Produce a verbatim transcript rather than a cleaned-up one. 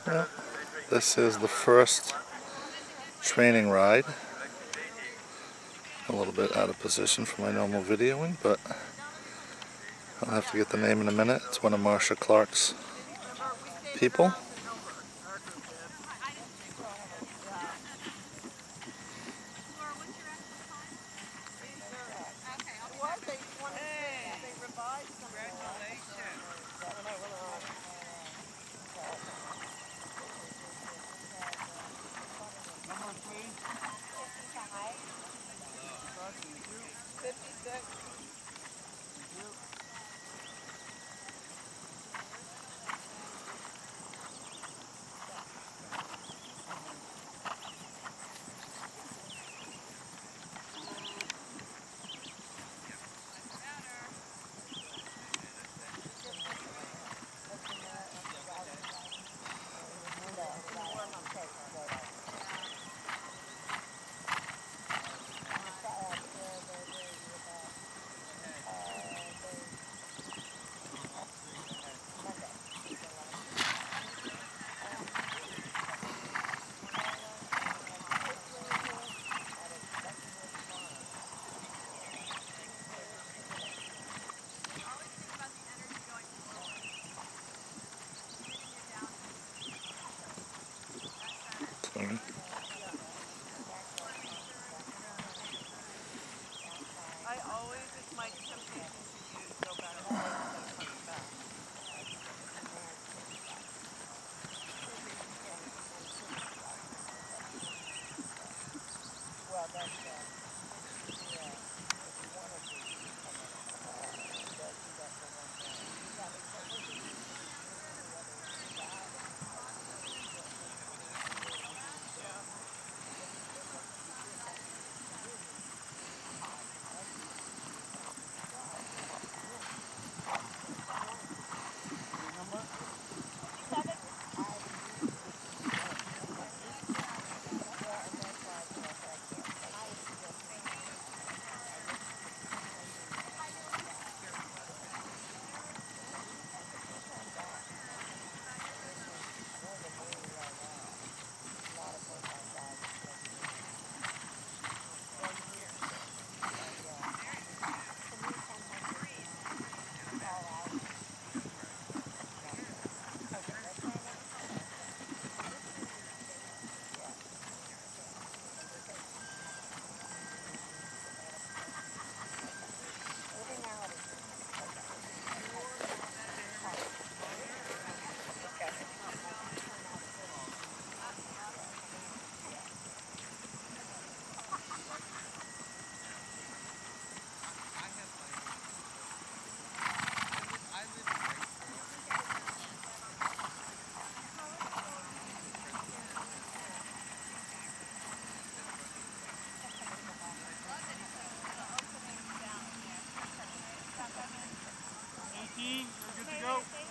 Well, this is the first training ride. A little bit out of position for my normal videoing, but I'll have to get the name in a minute. It's one of Marsha Clark's people. Sorry. I always, it's my temptation to use go back and forth instead of coming back. Well, that's, uh, yeah, if you wanted to come in, uh, you guys do that for one day. Yeah, because this is eighteen, you're good to go.